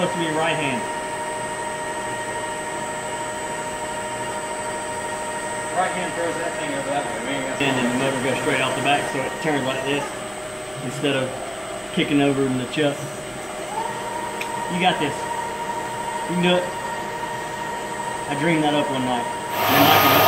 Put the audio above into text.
supposed to be right hand. Right hand throws that thing over that way. And then the motor goes straight off the back, so it turns like this instead of kicking over in the chuck. You got this. You can do it. I dreamed that up one night.